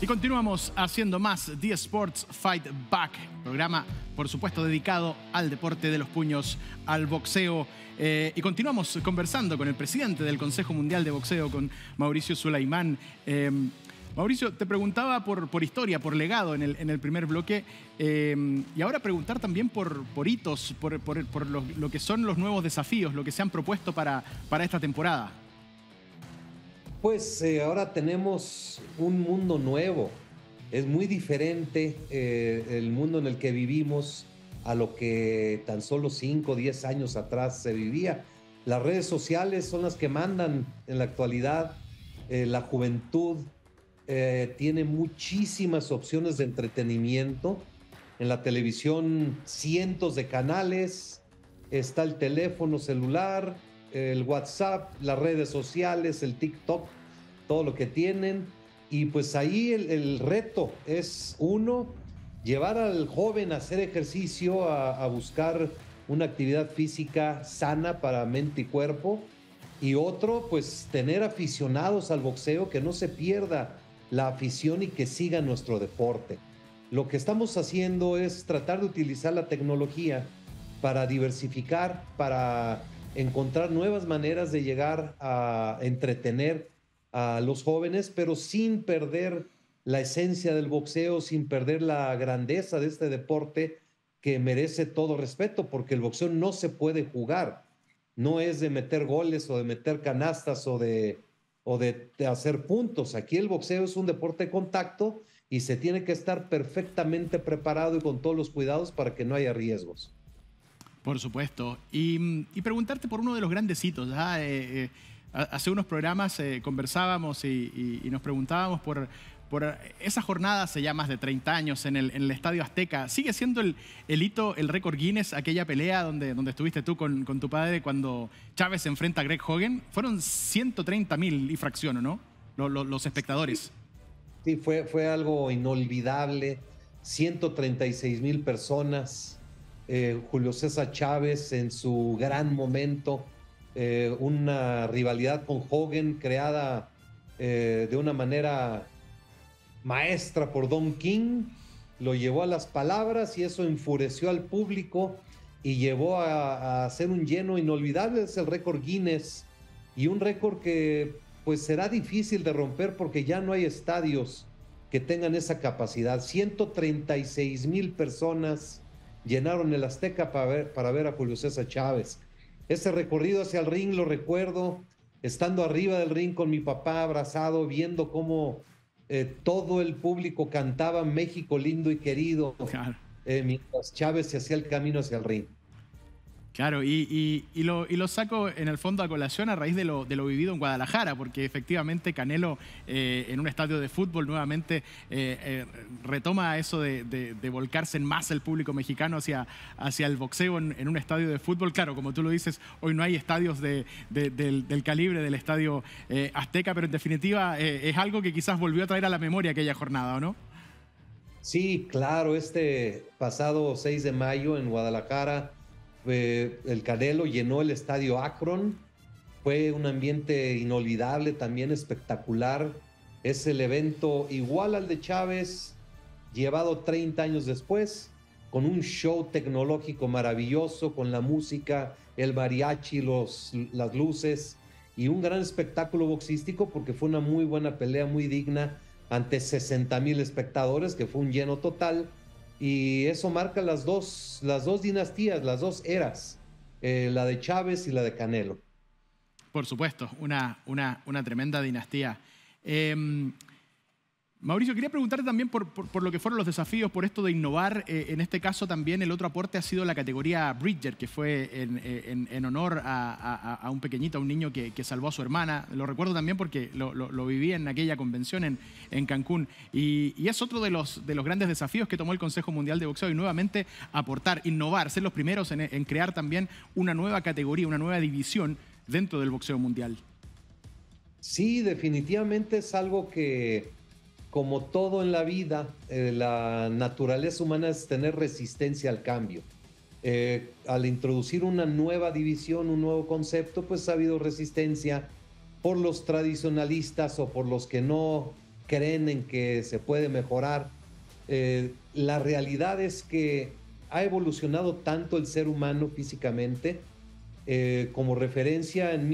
continuamos haciendo más The Sports Fight Back, programa, por supuesto, dedicado al deporte de los puños, al boxeo. Y continuamos conversando con el presidente del Consejo Mundial de Boxeo, con Mauricio Sulaimán. Mauricio, te preguntaba por historia, por legado en el primer bloque, y ahora preguntar también por hitos, por lo que son los nuevos desafíos, lo que se han propuesto para esta temporada. Pues ahora tenemos un mundo nuevo. Es muy diferente el mundo en el que vivimos a lo que tan solo 5 o 10 años atrás se vivía. Las redes sociales son las que mandan en la actualidad. La juventud tiene muchísimas opciones de entretenimiento. En la televisión, cientos de canales. Está el teléfono celular, el WhatsApp, las redes sociales, el TikTok, todo lo que tienen. Y pues ahí el reto es, uno, llevar al joven a hacer ejercicio, a buscar una actividad física sana para mente y cuerpo. Y otro, pues tener aficionados al boxeo, que no se pierda la afición y que siga nuestro deporte. Lo que estamos haciendo es tratar de utilizar la tecnología para diversificar, para encontrar nuevas maneras de llegar a entretener a los jóvenes, pero sin perder la esencia del boxeo, sin perder la grandeza de este deporte que merece todo respeto, porque el boxeo no se puede jugar. No es de meter goles o de meter canastas o de hacer puntos. Aquí el boxeo es un deporte de contacto y se tiene que estar perfectamente preparado y con todos los cuidados para que no haya riesgos. Por supuesto. Y preguntarte por uno de los grandes hitos. Hace unos programas conversábamos y nos preguntábamos por esas jornadas hace ya más de 30 años en el Estadio Azteca. ¿Sigue siendo el hito, el récord Guinness, aquella pelea donde estuviste tú con tu padre cuando Chávez se enfrenta a Greg Hogan? Fueron 130.000 y fracción, ¿no? Los espectadores. Sí, fue algo inolvidable. 136,000 personas. Julio César Chávez en su gran momento. Una rivalidad con Hogan creada de una manera maestra por Don King, lo llevó a las palabras y eso enfureció al público y llevó a hacer un lleno inolvidable. Es el récord Guinness y un récord que pues será difícil de romper porque ya no hay estadios que tengan esa capacidad. 136,000 personas llenaron el Azteca para ver a Julio César Chávez. Ese recorrido hacia el ring lo recuerdo estando arriba del ring con mi papá abrazado, viendo cómo todo el público cantaba México lindo y querido, claro, mientras Chávez se hacía el camino hacia el ring. Claro, y lo saco en el fondo a colación a raíz de lo vivido en Guadalajara, porque efectivamente Canelo en un estadio de fútbol nuevamente retoma eso de volcarse en masa el público mexicano hacia el boxeo en un estadio de fútbol. Claro, como tú lo dices, hoy no hay estadios del calibre del Estadio Azteca, pero en definitiva es algo que quizás volvió a traer a la memoria aquella jornada, ¿o no? Sí, claro, este pasado 6 de mayo en Guadalajara, el Canelo llenó el estadio Akron. Fue un ambiente inolvidable, también espectacular. Es el evento igual al de Chávez, llevado 30 años después, con un show tecnológico maravilloso, con la música, el mariachi, las luces y un gran espectáculo boxístico, porque fue una muy buena pelea, muy digna, ante 60,000 espectadores, que fue un lleno total. Y eso marca las dos dinastías, las dos eras, la de Chávez y la de Canelo. Por supuesto, una tremenda dinastía. Mauricio, quería preguntarte también por lo que fueron los desafíos, por esto de innovar. En este caso también el otro aporte ha sido la categoría Bridger, que fue en honor a un pequeñito, a un niño que salvó a su hermana. Lo recuerdo también porque lo viví en aquella convención en Cancún. Y es otro de los grandes desafíos que tomó el Consejo Mundial de Boxeo, y nuevamente aportar, innovar, ser los primeros en crear también una nueva categoría, una nueva división dentro del boxeo mundial. Sí, definitivamente es algo que, como todo en la vida, la naturaleza humana es tener resistencia al cambio. Al introducir una nueva división, un nuevo concepto, pues ha habido resistencia por los tradicionalistas o por los que no creen en que se puede mejorar. La realidad es que ha evolucionado tanto el ser humano físicamente. Como referencia, en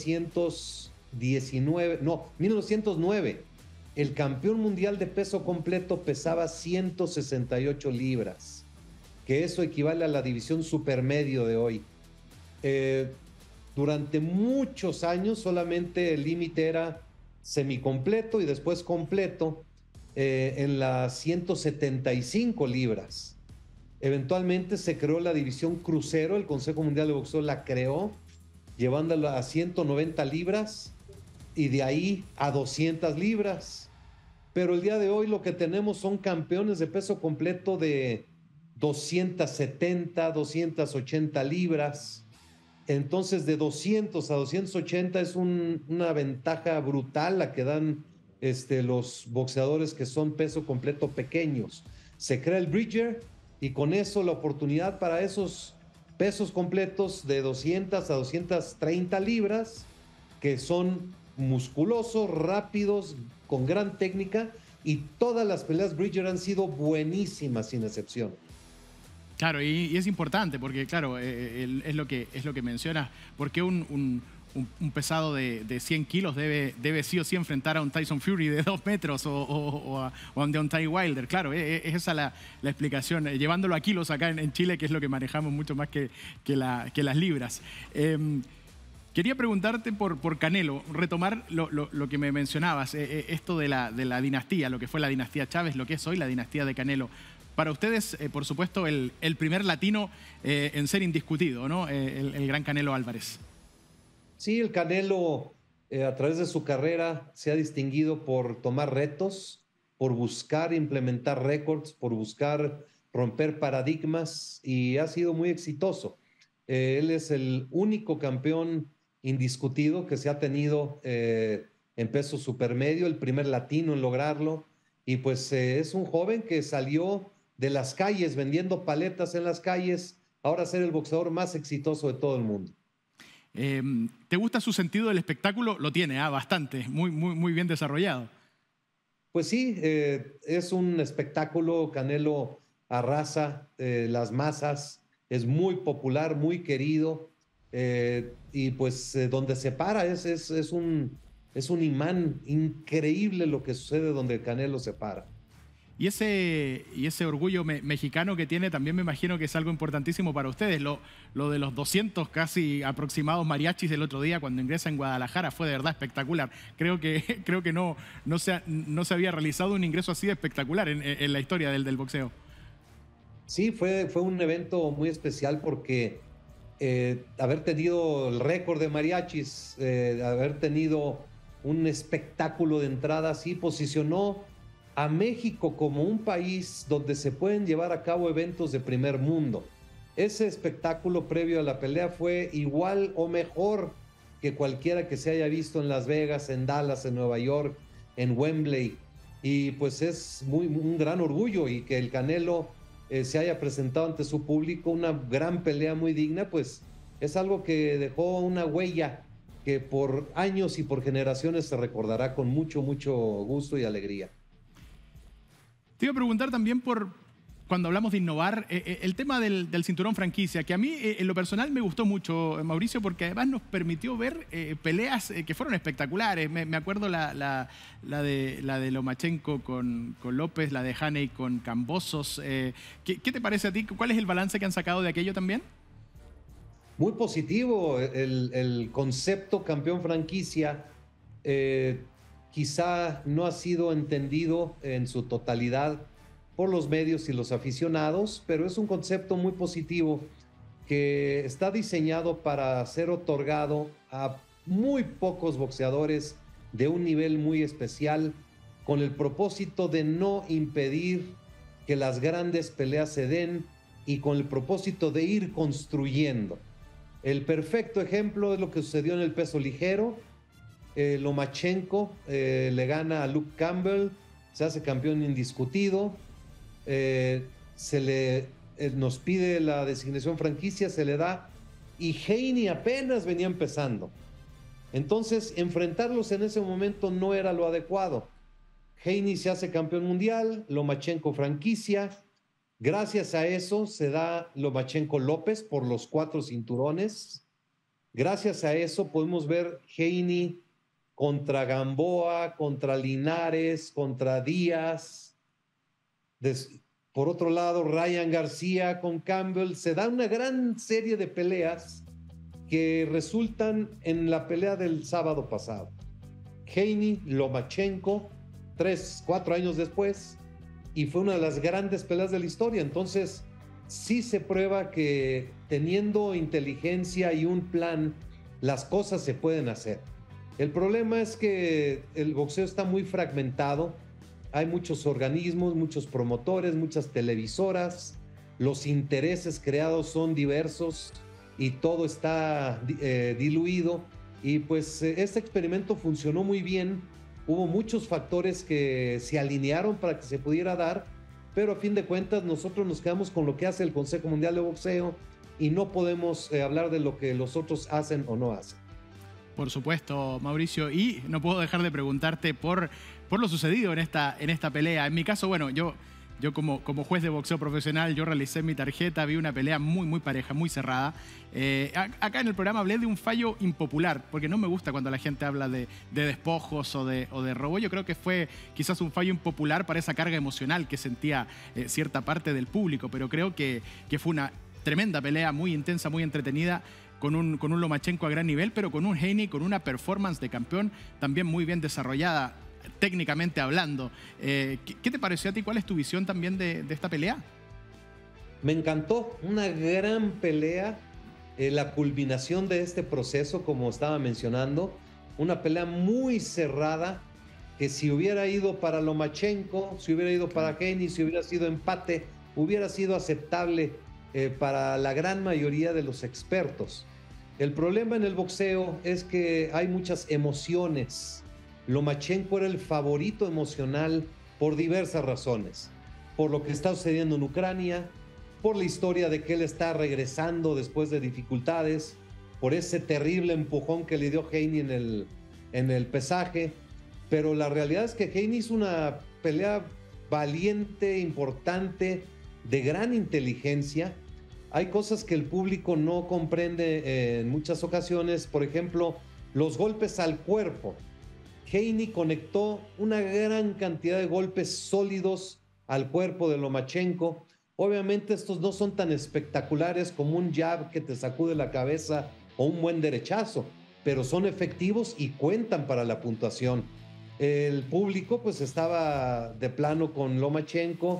1909, el campeón mundial de peso completo pesaba 168 libras, que eso equivale a la división supermedio de hoy. Durante muchos años solamente el límite era semicompleto y después completo en las 175 libras. Eventualmente se creó la división crucero, el Consejo Mundial de Boxeo la creó, llevándola a 190 libras y de ahí a 200 libras. Pero el día de hoy lo que tenemos son campeones de peso completo de 270, 280 libras. Entonces de 200 a 280 es una ventaja brutal la que dan los boxeadores que son peso completo pequeños. Se crea el Bridger y con eso la oportunidad para esos pesos completos de 200 a 230 libras, que son musculosos, rápidos, con gran técnica, y todas las peleas Bridger han sido buenísimas sin excepción. Claro, y es importante porque, claro, es lo que mencionas, porque un pesado de 100 kilos debe sí o sí enfrentar a un Tyson Fury de 2 metros o a un Deontay Wilder. Claro, es esa la explicación. Llevándolo a kilos acá en Chile, que es lo que manejamos mucho más que las libras. Quería preguntarte por Canelo, retomar lo que me mencionabas, esto de la dinastía, lo que fue la dinastía Chávez, lo que es hoy la dinastía de Canelo. Para ustedes, por supuesto, el primer latino en ser indiscutido, ¿no? El gran Canelo Álvarez. Sí, el Canelo a través de su carrera se ha distinguido por tomar retos, por buscar implementar récords, por buscar romper paradigmas, y ha sido muy exitoso. Él es el único campeón indiscutido que se ha tenido en peso supermedio, el primer latino en lograrlo, y pues es un joven que salió de las calles vendiendo paletas en las calles, ahora ser el boxeador más exitoso de todo el mundo. ¿Te gusta su sentido del espectáculo? Lo tiene, bastante, muy bien desarrollado. Pues sí, es un espectáculo. Canelo arrasa las masas, es muy popular, muy querido, y pues donde se para es un imán increíble lo que sucede donde Canelo se para. Y ese orgullo mexicano que tiene también me imagino que es algo importantísimo para ustedes. Lo de los 200 casi aproximados mariachis del otro día cuando ingresa en Guadalajara fue de verdad espectacular. Creo que no se había realizado un ingreso así de espectacular en la historia del boxeo. Sí, fue un evento muy especial porque haber tenido el récord de mariachis, haber tenido un espectáculo de entrada así, posicionó a México como un país donde se pueden llevar a cabo eventos de primer mundo. Ese espectáculo previo a la pelea fue igual o mejor que cualquiera que se haya visto en Las Vegas, en Dallas, en Nueva York, en Wembley. Y pues es un gran orgullo, y que el Canelo se haya presentado ante su público, una gran pelea muy digna, pues es algo que dejó una huella que por años y por generaciones se recordará con mucho gusto y alegría. Te iba a preguntar también cuando hablamos de innovar, el tema del cinturón franquicia, que a mí en lo personal me gustó mucho, Mauricio, porque además nos permitió ver peleas que fueron espectaculares. Me acuerdo la de Lomachenko con López, la de Haney con Cambosos. ¿Qué te parece a ti? ¿Cuál es el balance que han sacado de aquello también? Muy positivo el concepto campeón franquicia. Quizá no ha sido entendido en su totalidad por los medios y los aficionados, pero es un concepto muy positivo que está diseñado para ser otorgado a muy pocos boxeadores de un nivel muy especial, con el propósito de no impedir que las grandes peleas se den y con el propósito de ir construyendo. El perfecto ejemplo es lo que sucedió en el peso ligero. Lomachenko le gana a Luke Campbell, se hace campeón indiscutido, nos pide la designación franquicia, se le da, y Haney apenas venía empezando. Entonces, enfrentarlos en ese momento no era lo adecuado. Haney se hace campeón mundial, Lomachenko franquicia. Gracias a eso se da Lomachenko López por los 4 cinturones. Gracias a eso podemos ver Haney contra Gamboa, contra Linares, contra Díaz. Por otro lado, Ryan García con Campbell. Se da una gran serie de peleas que resultan en la pelea del sábado pasado. Haney, Lomachenko, 4 años después, y fue una de las grandes peleas de la historia. Entonces, sí se prueba que teniendo inteligencia y un plan, las cosas se pueden hacer. El problema es que el boxeo está muy fragmentado. Hay muchos organismos, muchos promotores, muchas televisoras. Los intereses creados son diversos y todo está diluido. Y pues este experimento funcionó muy bien. Hubo muchos factores que se alinearon para que se pudiera dar, pero a fin de cuentas nosotros nos quedamos con lo que hace el Consejo Mundial de Boxeo y no podemos hablar de lo que los otros hacen o no hacen. Por supuesto, Mauricio, y no puedo dejar de preguntarte por lo sucedido en esta pelea. En mi caso, bueno, yo como juez de boxeo profesional, yo realicé mi tarjeta, vi una pelea muy pareja, muy cerrada. Acá en el programa hablé de un fallo impopular, porque no me gusta cuando la gente habla de despojos o de robo. Yo creo que fue quizás un fallo impopular para esa carga emocional que sentía cierta parte del público, pero creo que fue una tremenda pelea, muy intensa, muy entretenida, con un Lomachenko a gran nivel, pero con un Haney con una performance de campeón también muy bien desarrollada, técnicamente hablando. ¿Qué te pareció a ti? ¿Cuál es tu visión también de esta pelea? Me encantó, una gran pelea, la culminación de este proceso, como estaba mencionando, una pelea muy cerrada, que si hubiera ido para Lomachenko, si hubiera ido para Haney, si hubiera sido empate, hubiera sido aceptable para la gran mayoría de los expertos. El problema en el boxeo es que hay muchas emociones. Lomachenko era el favorito emocional por diversas razones. Por lo que está sucediendo en Ucrania, por la historia de que él está regresando después de dificultades, por ese terrible empujón que le dio Haney en el pesaje. Pero la realidad es que Haney hizo una pelea valiente, importante, de gran inteligencia. Hay cosas que el público no comprende en muchas ocasiones. Por ejemplo, los golpes al cuerpo. Haney conectó una gran cantidad de golpes sólidos al cuerpo de Lomachenko. Obviamente estos no son tan espectaculares como un jab que te sacude la cabeza o un buen derechazo, pero son efectivos y cuentan para la puntuación. El público pues estaba de plano con Lomachenko.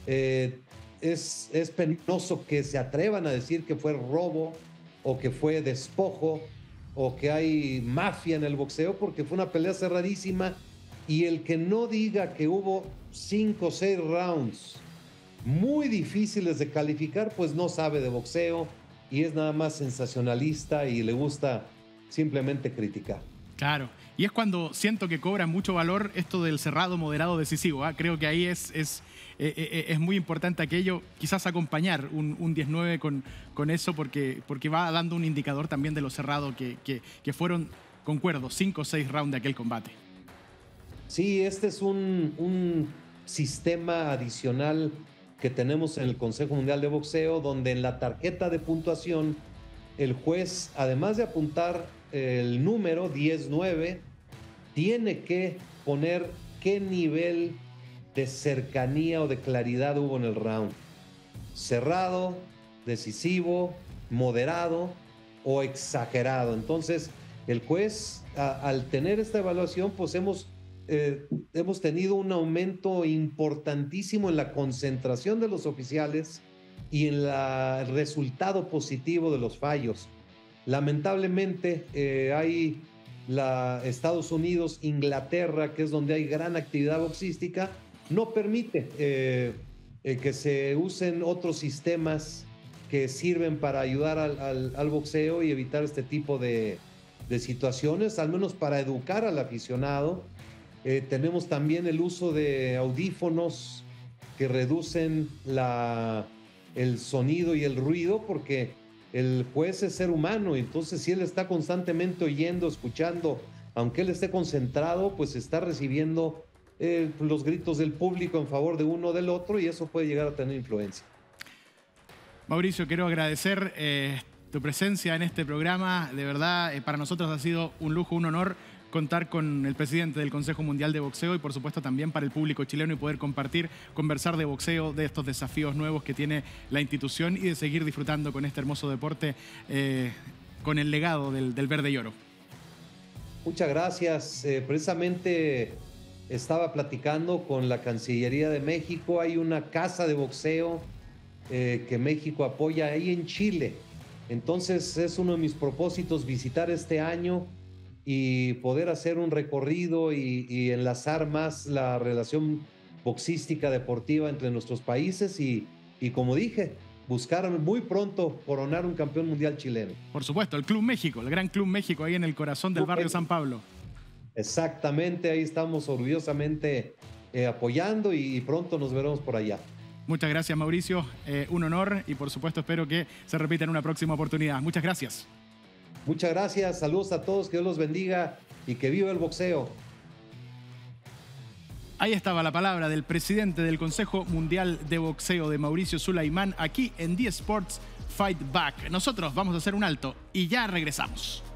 Es penoso que se atrevan a decir que fue robo o que fue despojo o que hay mafia en el boxeo, porque fue una pelea cerradísima, y el que no diga que hubo 5 o 6 rounds muy difíciles de calificar, pues no sabe de boxeo y es nada más sensacionalista y le gusta simplemente criticar. Claro, y es cuando siento que cobra mucho valor esto del cerrado, moderado, decisivo. Creo que ahí es muy importante aquello, quizás acompañar un 10-9 con eso, porque va dando un indicador también de lo cerrado que fueron, concuerdo, 5 o 6 rounds de aquel combate. Sí, este es un sistema adicional que tenemos en el Consejo Mundial de Boxeo, donde en la tarjeta de puntuación el juez, además de apuntar el número 10-9, tiene que poner qué nivel de cercanía o de claridad hubo en el round. Cerrado, decisivo, moderado o exagerado. Entonces, el juez, al tener esta evaluación, pues hemos tenido un aumento importantísimo en la concentración de los oficiales y en el resultado positivo de los fallos. Lamentablemente hay Estados Unidos, Inglaterra, que es donde hay gran actividad boxística, no permite que se usen otros sistemas que sirven para ayudar al boxeo y evitar este tipo de situaciones, al menos para educar al aficionado. Tenemos también el uso de audífonos que reducen el sonido y el ruido, porque el juez es ser humano, entonces si él está constantemente oyendo, escuchando, aunque él esté concentrado, pues está recibiendo los gritos del público en favor de uno o del otro, y eso puede llegar a tener influencia. Mauricio, quiero agradecer tu presencia en este programa. De verdad, para nosotros ha sido un lujo, un honor contar con el presidente del Consejo Mundial de Boxeo y por supuesto también para el público chileno y poder compartir, conversar de boxeo, de estos desafíos nuevos que tiene la institución y de seguir disfrutando con este hermoso deporte con el legado del verde y oro. Muchas gracias. Precisamente estaba platicando con la Cancillería de México. Hay una casa de boxeo que México apoya ahí en Chile. Entonces es uno de mis propósitos visitar este año y poder hacer un recorrido y enlazar más la relación boxística deportiva entre nuestros países y como dije, buscar muy pronto coronar un campeón mundial chileno. Por supuesto, el Club México, el Gran Club México ahí en el corazón del barrio San Pablo. Exactamente, ahí estamos orgullosamente apoyando y pronto nos veremos por allá. Muchas gracias, Mauricio. Un honor y por supuesto espero que se repita en una próxima oportunidad. Muchas gracias. Muchas gracias, saludos a todos, que Dios los bendiga y que viva el boxeo. Ahí estaba la palabra del presidente del Consejo Mundial de Boxeo, de Mauricio Sulaimán, aquí en The Sports Fight Back. Nosotros vamos a hacer un alto y ya regresamos.